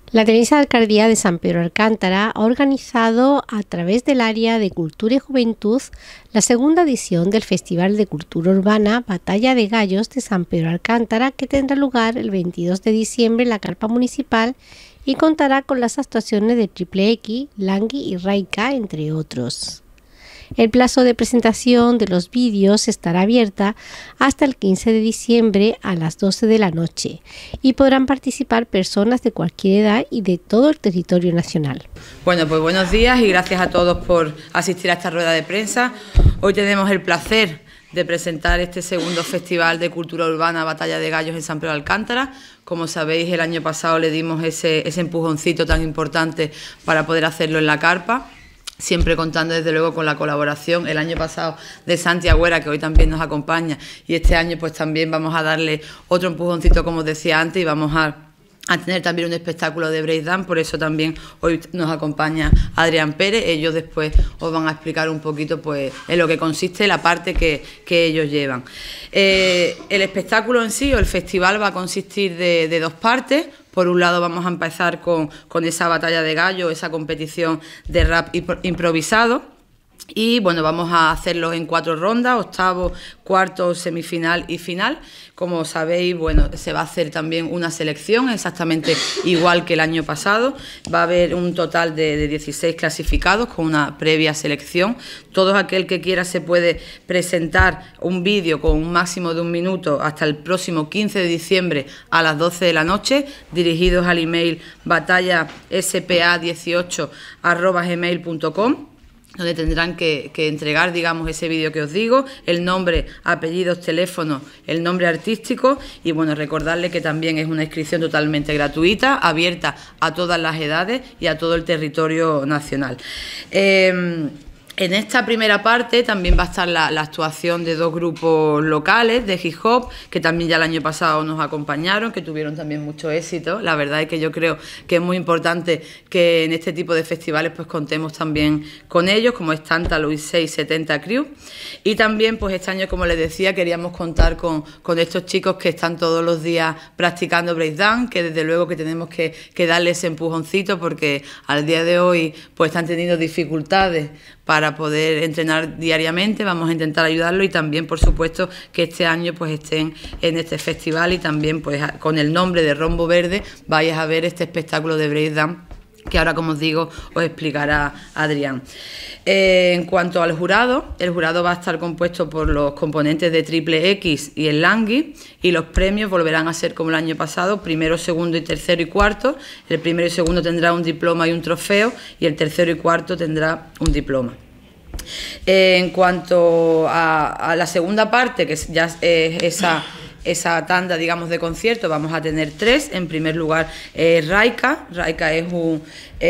La Teniza Alcaldía de San Pedro Alcántara ha organizado a través del Área de Cultura y Juventud la segunda edición del Festival de Cultura Urbana Batalla de Gallos de San Pedro Alcántara, que tendrá lugar el 22 de diciembre en la carpa municipal y contará con las actuaciones de Triple X, Langui y Raika, entre otros. El plazo de presentación de los vídeos estará abierta hasta el 15 de diciembre a las 12 de la noche y podrán participar personas de cualquier edad y de todo el territorio nacional. Bueno, pues buenos días y gracias a todos por asistir a esta rueda de prensa. Hoy tenemos el placer de presentar este segundo Festival de Cultura Urbana Batalla de Gallos en San Pedro Alcántara. Como sabéis, el año pasado le dimos ese empujoncito tan importante para poder hacerlo en la carpa, siempre contando desde luego con la colaboración el año pasado de Santi Agüera, que hoy también nos acompaña, y este año pues también vamos a darle otro empujoncito, como os decía antes, y vamos a tener también un espectáculo de breakdance. Por eso también hoy nos acompaña Adrián Pérez. Ellos después os van a explicar un poquito pues en lo que consiste la parte que ellos llevan. El espectáculo en sí, o el festival, va a consistir de dos partes. Por un lado vamos a empezar con esa batalla de gallo, esa competición de rap improvisado. Y bueno, vamos a hacerlo en 4 rondas: octavo, cuarto, semifinal y final. Como sabéis, bueno, se va a hacer también una selección exactamente igual que el año pasado. Va a haber un total de 16 clasificados con una previa selección. Todo aquel que quiera se puede presentar un vídeo con un máximo de 1 minuto hasta el próximo 15 de diciembre a las 12 de la noche, dirigidos al email batallaspa18@gmail.com, donde tendrán que entregar, digamos, ese vídeo que os digo, el nombre, apellidos, teléfono, el nombre artístico. Y bueno, recordarles que también es una inscripción totalmente gratuita, abierta a todas las edades y a todo el territorio nacional. En esta primera parte también va a estar la actuación de 2 grupos locales de hip hop, que también ya el año pasado nos acompañaron, que tuvieron también mucho éxito. La verdad es que yo creo que es muy importante que en este tipo de festivales pues contemos también con ellos, como es Tántalo y 670 Crew. Y también pues este año, como les decía, queríamos contar con estos chicos que están todos los días practicando breakdance, que desde luego que tenemos que darles ese empujoncito, porque al día de hoy pues están teniendo dificultades para poder entrenar diariamente. Vamos a intentar ayudarlo, y también, por supuesto, que este año pues estén en este festival, y también pues con el nombre de Rombo Verde vais a ver este espectáculo de breakdance que ahora, como os digo, os explicará Adrián. En cuanto al jurado, el jurado va a estar compuesto por los componentes de Triple X y el Langui, y los premios volverán a ser como el año pasado: primero, segundo y tercero y cuarto. El primero y segundo tendrá un diploma y un trofeo, y el tercero y cuarto tendrá un diploma. En cuanto a la segunda parte, que ya es esa tanda, digamos, de conciertos, vamos a tener 3. En primer lugar, Raika. Raika es un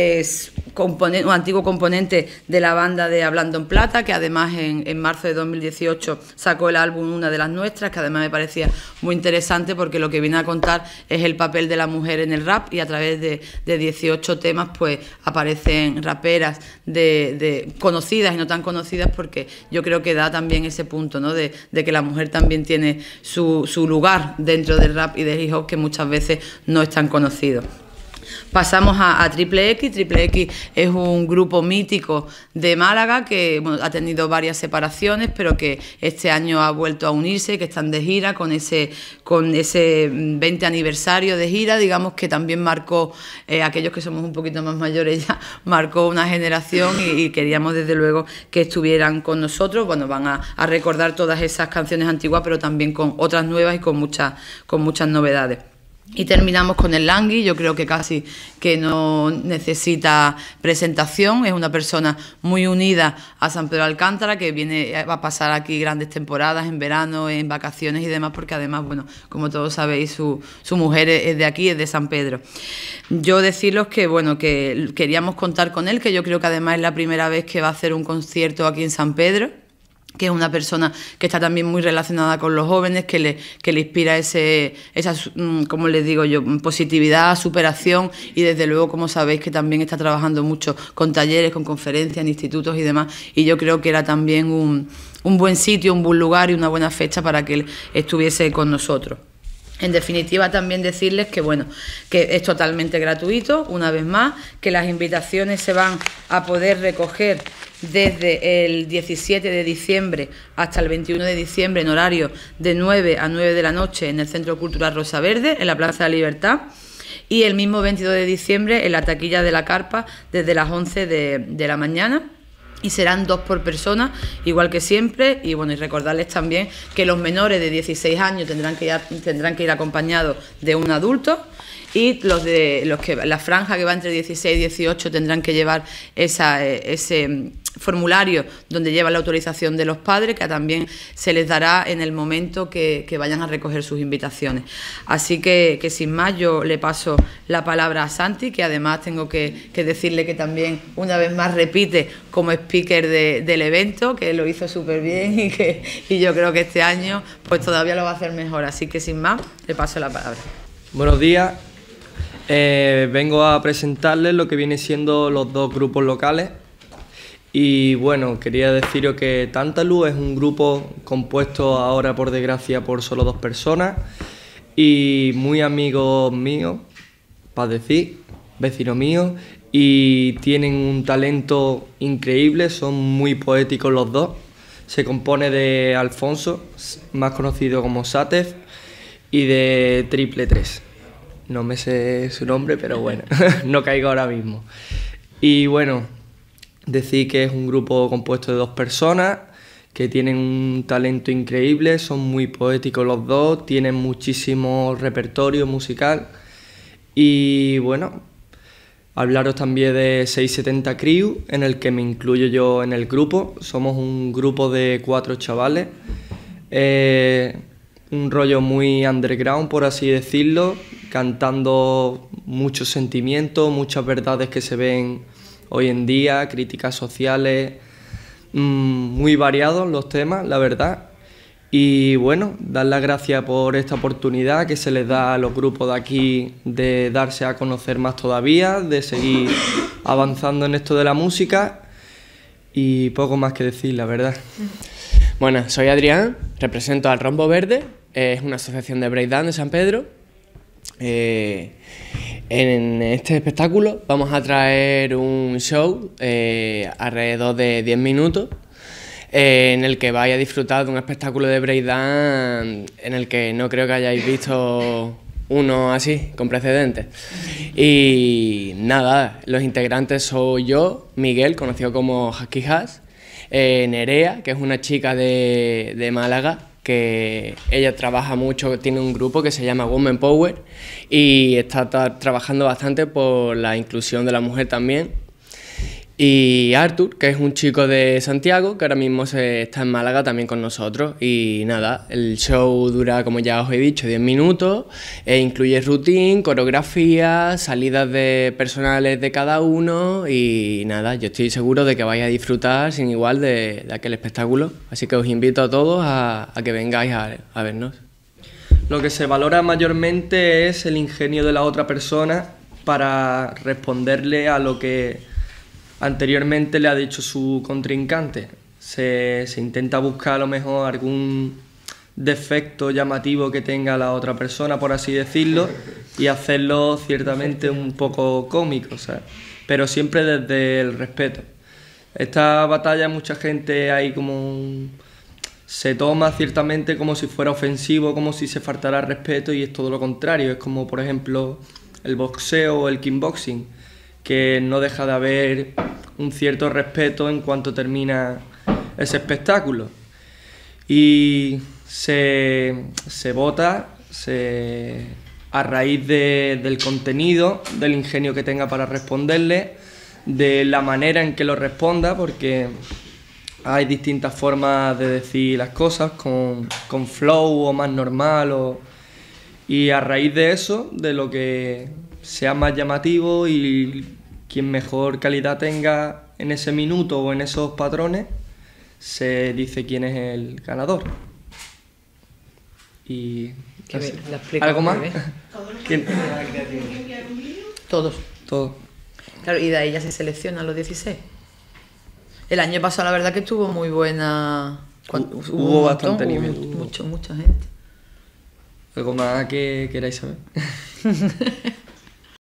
antiguo componente de la banda de Hablando en Plata, que además en marzo de 2018 sacó el álbum Una de las Nuestras, que además me parecía muy interesante porque lo que viene a contar es el papel de la mujer en el rap, y a través de 18 temas pues aparecen raperas de conocidas y no tan conocidas, porque yo creo que da también ese punto, ¿no?, de que la mujer también tiene su lugar dentro del rap y del hip hop, que muchas veces no es tan conocido. Pasamos a Triple X. Triple X es un grupo mítico de Málaga que, bueno, ha tenido varias separaciones, pero que este año ha vuelto a unirse, que están de gira con ese 20 aniversario de gira, digamos, que también marcó, aquellos que somos un poquito más mayores ya, marcó una generación, y queríamos desde luego que estuvieran con nosotros. Bueno, van a recordar todas esas canciones antiguas, pero también con otras nuevas y con muchas novedades. Y terminamos con el Langui. Yo creo que casi que no necesita presentación. Es una persona muy unida a San Pedro Alcántara, que va a pasar aquí grandes temporadas en verano, en vacaciones y demás, porque además, bueno, como todos sabéis, su mujer es de aquí, es de San Pedro. Yo deciros que, bueno, que queríamos contar con él, que yo creo que además es la primera vez que va a hacer un concierto aquí en San Pedro, que es una persona que está también muy relacionada con los jóvenes, que le inspira esa, como les digo yo, positividad, superación, y desde luego, como sabéis, que también está trabajando mucho con talleres, con conferencias en institutos y demás, y yo creo que era también un buen sitio, un buen lugar y una buena fecha para que él estuviese con nosotros. En definitiva, también decirles que, bueno, que es totalmente gratuito, una vez más, que las invitaciones se van a poder recoger desde el 17 de diciembre hasta el 21 de diciembre en horario de 9 a 9 de la noche en el Centro Cultural Rosa Verde, en la Plaza de la Libertad, y el mismo 22 de diciembre en la taquilla de la Carpa desde las 11 de la mañana. Y serán 2 por persona, igual que siempre. Y bueno, y recordarles también que los menores de 16 años tendrán que ir acompañados de un adulto, y la franja que va entre 16 y 18 tendrán que llevar ese formulario donde lleva la autorización de los padres, que también se les dará en el momento que vayan a recoger sus invitaciones. Así que sin más, yo le paso la palabra a Santi, que además tengo que decirle que también una vez más repite como speaker del evento, que lo hizo súper bien y yo creo que este año pues todavía lo va a hacer mejor. Así que sin más, le paso la palabra. Buenos días. Vengo a presentarles lo que viene siendo los 2 grupos locales. Y bueno, quería deciros que Tantalus es un grupo compuesto ahora, por desgracia, por solo 2 personas y muy amigos míos, para decir, vecinos míos, y tienen un talento increíble, son muy poéticos los 2. Se compone de Alfonso, más conocido como Satef, y de Triple 3. No me sé su nombre, pero bueno, no caigo ahora mismo. Y bueno, decir que es un grupo compuesto de 2 personas que tienen un talento increíble, son muy poéticos los 2, tienen muchísimo repertorio musical. Y bueno, hablaros también de 670 Crew, en el que me incluyo yo en el grupo. Somos un grupo de 4 chavales. Un rollo muy underground, por así decirlo, cantando muchos sentimientos, muchas verdades que se ven hoy en día, críticas sociales, muy variados los temas, la verdad. Y bueno, dar las gracias por esta oportunidad que se les da a los grupos de aquí de darse a conocer más todavía, de seguir avanzando en esto de la música, y poco más que decir, la verdad. Bueno, soy Adrián, represento al Rombo Verde, es una asociación de breakdance de San Pedro. En este espectáculo vamos a traer un show alrededor de 10 minutos en el que vais a disfrutar de un espectáculo de breakdance en el que no creo que hayáis visto uno así, con precedentes. Y nada, los integrantes soy yo, Miguel, conocido como Husky Has, Nerea, que es una chica de Málaga, que ella trabaja mucho, tiene un grupo que se llama Women Power y está trabajando bastante por la inclusión de la mujer también. Y Artur, que es un chico de Santiago, que ahora mismo está en Málaga también con nosotros. Y nada, el show dura, como ya os he dicho, 10 minutos, incluye routine, coreografía, salidas de personales de cada uno y nada, yo estoy seguro de que vais a disfrutar sin igual de aquel espectáculo. Así que os invito a todos a que vengáis a vernos. Lo que se valora mayormente es el ingenio de la otra persona para responderle a lo que anteriormente le ha dicho su contrincante. Se intenta buscar a lo mejor algún defecto llamativo que tenga la otra persona, por así decirlo, y hacerlo ciertamente un poco cómico, ¿sabes? Pero siempre desde el respeto. Esta batalla mucha gente ahí se toma ciertamente como si fuera ofensivo, como si se faltara respeto, y es todo lo contrario. Es como, por ejemplo, el boxeo o el kickboxing, que no deja de haber un cierto respeto en cuanto termina ese espectáculo. Y se vota a raíz del contenido, del ingenio que tenga para responderle, de la manera en que lo responda, porque hay distintas formas de decir las cosas, con flow o más normal, y a raíz de eso, de lo que sea más llamativo y quien mejor calidad tenga en ese minuto o en esos patrones, se dice quién es el ganador. Y ¿algo más? ¿Quién? Todos. Todos. Claro, y de ahí ya se seleccionan los 16. El año pasado la verdad que estuvo muy buena. Hubo bastante nivel. Mucha gente. ¿Algo más que queráis saber?